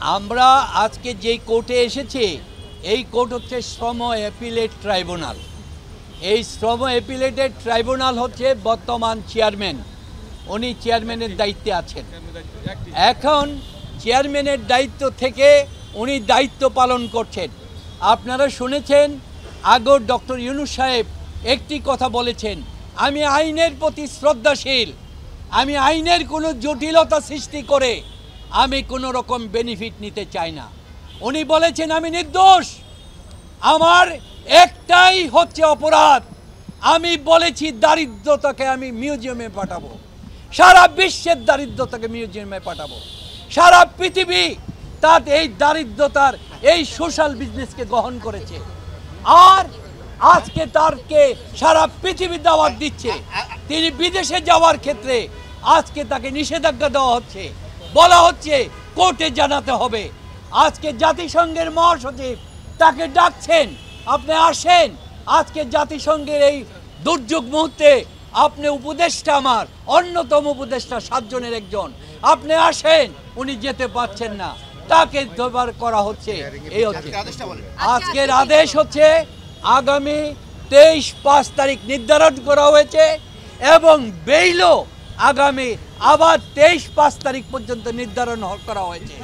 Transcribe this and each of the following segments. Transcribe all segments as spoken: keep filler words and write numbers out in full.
আমরা আজকে যেই কোর্টে এসেছি এই কোর্ট হচ্ছে শ্রম অ্যাপিলেট ট্রাইব্যুনাল। এই শ্রম অ্যাপিলেটেড ট্রাইব্যুনাল হচ্ছে বর্তমান চেয়ারম্যান, উনি চেয়ারম্যানের দায়িত্বে আছেন। এখন চেয়ারম্যানের দায়িত্ব থেকে উনি দায়িত্ব পালন করছেন। আপনারা শুনেছেন আগর ডক্টর ইউনূস সাহেব একটি কথা বলেছেন, আমি আইনের প্রতি শ্রদ্ধাশীল, আমি আইনের কোনো জটিলতা সৃষ্টি করে আমি কোনো রকম বেনিফিট নিতে চাই না। উনি বলেছেন আমি নির্দোষ, আমার একটাই হচ্ছে অপরাধ, আমি বলেছি দারিদ্রতাকে আমি মিউজিয়ামে পাঠাবো, সারা বিশ্বের দারিদ্রতাকে মিউজিয়ামে পাঠাবো। সারা পৃথিবী তার এই দারিদ্রতার এই সোশ্যাল বিজনেসকে গ্রহণ করেছে, আর আজকে তারকে সারা পৃথিবী দাওয়াত দিচ্ছে। তিনি বিদেশে যাওয়ার ক্ষেত্রে আজকে তাকে নিষেধাজ্ঞা দেওয়া হচ্ছে, বলা হচ্ছে কোর্টে জানাতে হবে। আজকে জাতিসংঘের মহাসচিব তাকে ডাকছেন, আপনি আসেন, আজকে জাতিসংঘের এই দুর্যোগ মুহূর্তে আপনি উপদেষ্টা, আমার অন্যতম উপদেষ্টা সাতজনের একজন, আপনি আসেন, উনি যেতে পারছেন না, তাকে দরবার করা হচ্ছে। এই হচ্ছে আজকের আদেশ, হচ্ছে আগামী তেইশ পাঁচ তারিখ নির্ধারণ করা হয়েছে এবং বেইলও আগামী আবার তেইশ পাঁচ তারিখ পর্যন্ত নির্ধারণ করা হয়েছে।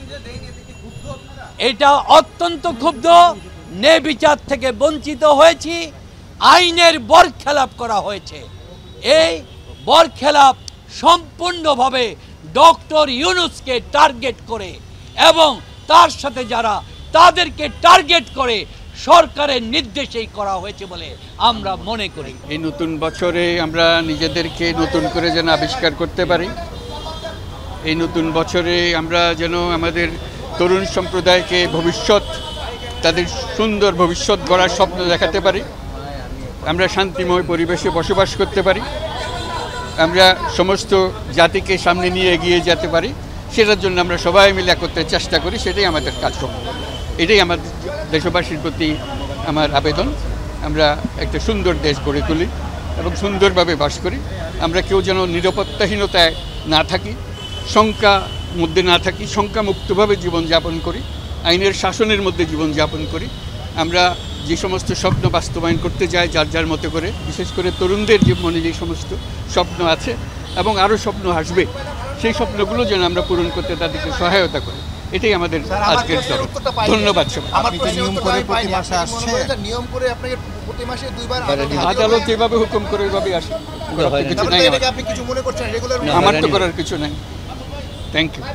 এটা অত্যন্ত ক্ষুব্ধ, ন্যায় বিচার থেকে বঞ্চিত হয়েছি, আইনের বরখেলাপ করা হয়েছে। এই বরখেলাপ সম্পূর্ণভাবে ডক্টর ইউনূসকে টার্গেট করে এবং তার সাথে যারা তাদেরকে টার্গেট করে সরকারের নির্দেশেই করা হয়েছে বলে আমরা মনে করি। এই নতুন বছরে আমরা নিজেদেরকে নতুন করে যেন আবিষ্কার করতে পারি, এই নতুন বছরে আমরা যেন আমাদের তরুণ সম্প্রদায়কে ভবিষ্যৎ, তাদের সুন্দর ভবিষ্যৎ গড়ার স্বপ্ন দেখাতে পারি, আমরা শান্তিময় পরিবেশে বসবাস করতে পারি, আমরা সমস্ত জাতিকে সামনে নিয়ে এগিয়ে যেতে পারি, সেটার জন্য আমরা সবাই মিলে করতে চেষ্টা করি। সেটাই আমাদের কার্যক্রম, এটাই আমাদের দেশবাসীর প্রতি আমার আবেদন। আমরা একটা সুন্দর দেশ গড়ে তুলি এবং সুন্দরভাবে বাস করি। আমরা কেউ যেন নিরাপত্তাহীনতায় না থাকি, শঙ্কা মধ্যে না থাকি, শঙ্কামুক্তভাবে জীবনযাপন করি, আইনের শাসনের মধ্যে জীবনযাপন করি। আমরা যে সমস্ত স্বপ্ন বাস্তবায়ন করতে যাই যার যার মতো করে, বিশেষ করে তরুণদের যে মনে যে সমস্ত স্বপ্ন আছে এবং আরও স্বপ্ন আসবে, সেই স্বপ্নগুলো যেন আমরা পূরণ করতে তাদেরকে সহায়তা করি, এটাই আমাদের আজকের তরফ। ধন্যবাদ সবাই। আদালত যেভাবে হুকুম করে ওইভাবে আসে, আমার তো করার কিছু নাই। Thank you.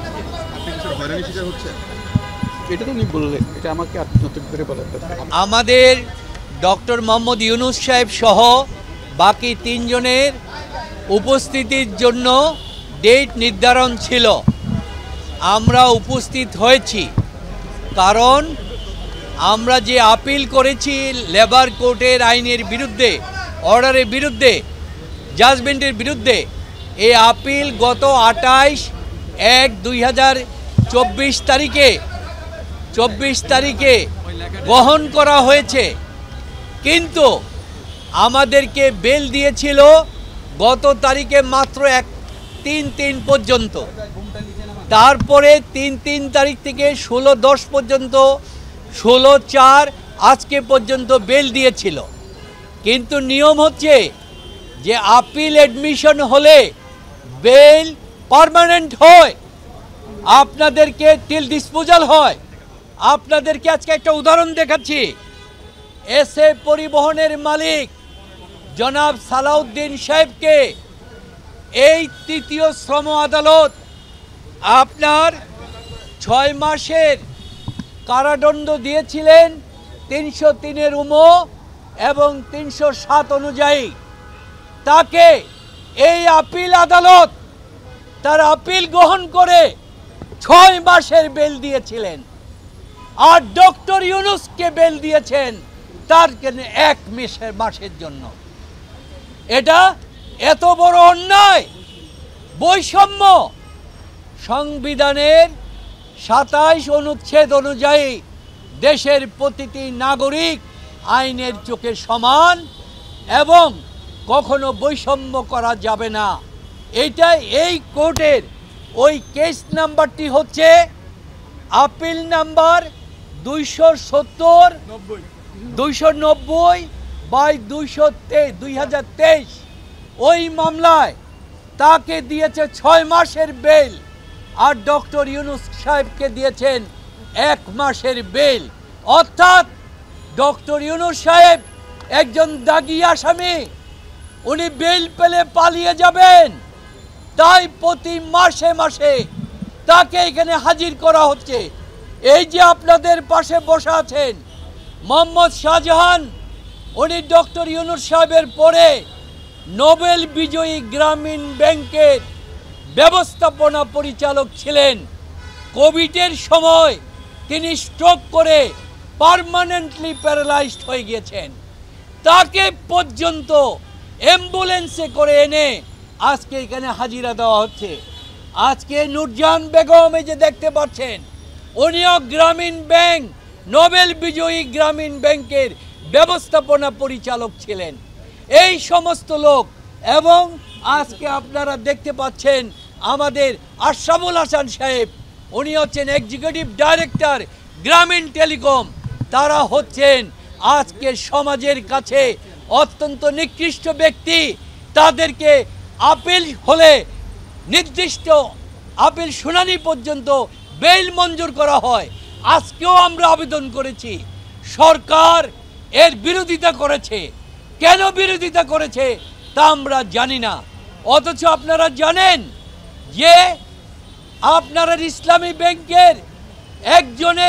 এটা তো উনি বললেন, এটা আমাকে নতুন করে বলার দরকার। আমাদের ডক্টর মোহাম্মদ ইউনূস সাহেব সহ বাকি তিনজনের উপস্থিতির জন্য ডেট নির্ধারণ ছিল, আমরা উপস্থিত হয়েছি, কারণ আমরা যে আপিল করেছি লেবার কোর্টের আইনের বিরুদ্ধে, অর্ডারের বিরুদ্ধে, জাজমেন্টের বিরুদ্ধে, এই আপিল গত আঠাইশ এক দুই হাজার চব্বিশ তারিখে চব্বিশ তারিখে গ্রহণ করা হয়েছে, কিন্তু আমাদেরকে বেল দিয়েছিল গত তারিখে মাত্র এক তিন তিন পর্যন্ত, তারপরে তিন তিন তারিখ থেকে ষোলো দশ পর্যন্ত, ষোলো চার আজকে পর্যন্ত বেল দিয়েছিল। কিন্তু নিয়ম হচ্ছে যে আপিল অ্যাডমিশন হলে বেল পার্মানেন্ট হয়, আপনাদেরকে টিল ডিসপোজাল হয়। আপনাদেরকে আজকে একটা উদাহরণ দেখাচ্ছি। এস এ পরিবহনের মালিক জনাব সালাউদ্দিন সাহেবকে এই তৃতীয় শ্রম আদালত আপনার ছয় মাসের কারাদণ্ড দিয়েছিলেন তিনশো তিনের উমো এবং তিনশো সাত অনুযায়ী। তাকে এই আপিল আদালত তার আপিল গ্রহণ করে ছয় মাসের বেল দিয়েছিলেন, আর ডক্টর ইউনূসকে বেল দিয়েছেন তার এক মাসের মাসের জন্য। এটা এত বড় অন্যায়, বৈষম্য। সংবিধানের সাতাইশ অনুচ্ছেদ অনুযায়ী দেশের প্রতিটি নাগরিক আইনের চোখে সমান এবং কখনো বৈষম্য করা যাবে না। এইটাই এই কোর্টের ওই কেস নাম্বারটি হচ্ছে আপিল নাম্বার দুইশো সত্তর দুইশো নব্বই বাই দুইশো তেইশ দুই হাজার তেইশ ওই মামলায় তাকে দিয়েছে ছয় মাসের বেল আর ডক্টর ইউনুস সাহেবকে দিয়েছেন এক মাসের বেল। অর্থাৎ ডক্টর ইউনুস সাহেব একজন দাগী আসামি, উনি বেল পেলে পালিয়ে যাবেন, তাই প্রতি মাসে মাসে তাকে এখানে হাজির করা হচ্ছে। এই যে আপনাদের পাশে বসে আছেন মোহাম্মদ শাহজাহান, উনি ডক্টর ইউনুস সাহেবের পরে নোবেল বিজয়ী গ্রামীণ ব্যাংকের ব্যবস্থাপনা পরিচালক ছিলেন। কোভিডের সময় তিনি স্ট্রোক করে পার্মানেন্টলি প্যারালাইজড হয়ে গিয়েছেন। তাকে পর্যন্ত অ্যাম্বুলেন্সে করে এনে আজকে এখানে হাজিরা দেওয়া হচ্ছে। আজকে নূরজাহান বেগম এই যে দেখতে পাচ্ছেন, উনিও গ্রামীণ ব্যাংক নোবেল বিজয়ী গ্রামীণ ব্যাংকের ব্যবস্থাপনা পরিচালক ছিলেন। এই সমস্ত লোক, এবং আজকে আপনারা দেখতে পাচ্ছেন আমাদের আশরাফুল হাসান সাহেব, উনি হচ্ছেন এক্সিকিউটিভ ডাইরেক্টর গ্রামীণ টেলিকম। তারা হচ্ছেন আজকে সমাজের কাছে অত্যন্ত নিকৃষ্ট ব্যক্তি। তাদেরকে আপিল হলে নির্দিষ্ট আপিল শুনানি পর্যন্ত বেল মঞ্জুর করা হয়। আজকেও আমরা আবেদন করেছি, সরকার এর বিরোধিতা করেছে। কেন বিরোধিতা করেছে তা আমরা জানি না। অথচ আপনারা জানেন যে আপনার ইসলামী ব্যাংকের একজনে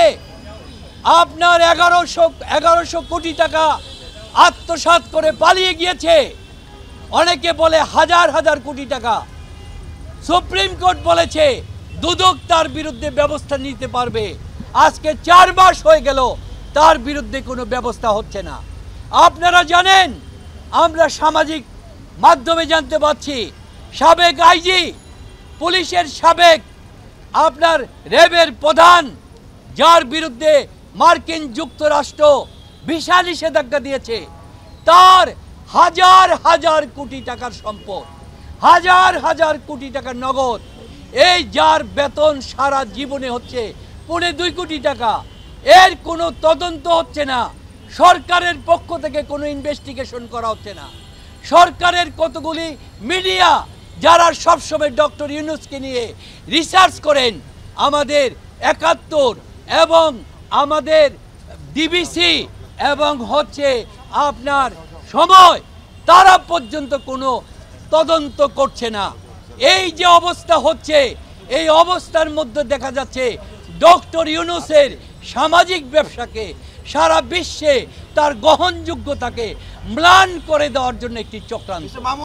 আপনার এগারোশো এগারোশো কোটি টাকা আত্মসাৎ করে পালিয়ে গিয়েছে। অনেকে বলে হাজার হাজার কোটি টাকা। সুপ্রিম কোর্ট বলেছে দুদক তার বিরুদ্ধে ব্যবস্থা নিতে পারবে। আজকে চার মাস হয়ে গেল তার বিরুদ্ধে কোনো ব্যবস্থা হচ্ছে না। আপনারা জানেন, আমরা সামাজিক মাধ্যমে জানতে পাচ্ছি সাবেক আইজি, পুলিশের সাবেক আপনার র্যাবের প্রধান, যার বিরুদ্ধে মার্কিন যুক্তরাষ্ট্র ভিসা নিষেধাজ্ঞা দিয়েছে, তার হাজার হাজার কোটি টাকার সম্পদ, হাজার হাজার কোটি টাকার নগদ, এই যার বেতন সারা জীবনে হচ্ছে পৌনে দুই কোটি টাকা, এর কোনো তদন্ত হচ্ছে না। সরকারের পক্ষ থেকে কোনো ইনভেস্টিগেশন করা হচ্ছে না। সরকারের কতগুলি মিডিয়া যারা সবসময় ডক্টর ইউনুসকে নিয়ে রিসার্চ করেন, আমাদের একাত্তর এবং আমাদের ডিবিসি এবং হচ্ছে আপনার সময়, তারা পর্যন্ত কোনো তদন্ত করছে না। এই যে অবস্থা হচ্ছে, এই অবস্থার মধ্যে দেখা যাচ্ছে ডক্টর ইউনুসের সামাজিক ব্যবসাকে, সারা বিশ্বে তার গ্রহণযোগ্যতাকে ম্লান করে দেওয়ার জন্য একটি চক্রান্ত।